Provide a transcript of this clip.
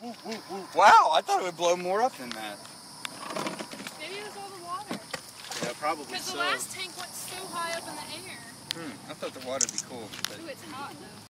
Wow, I thought it would blow more up than that. Maybe it was all the water. Yeah, probably so. Because the last tank went so high up in the air. I thought the water would be cool. But... Ooh, it's hot though.